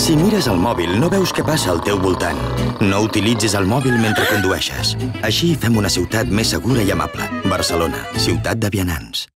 Si mires el mòbil, no veus què passa al teu voltant. No utilitzis el mòbil mentre condueixes. Així fem una ciutat més segura i amable. Barcelona, ciutat de vianants.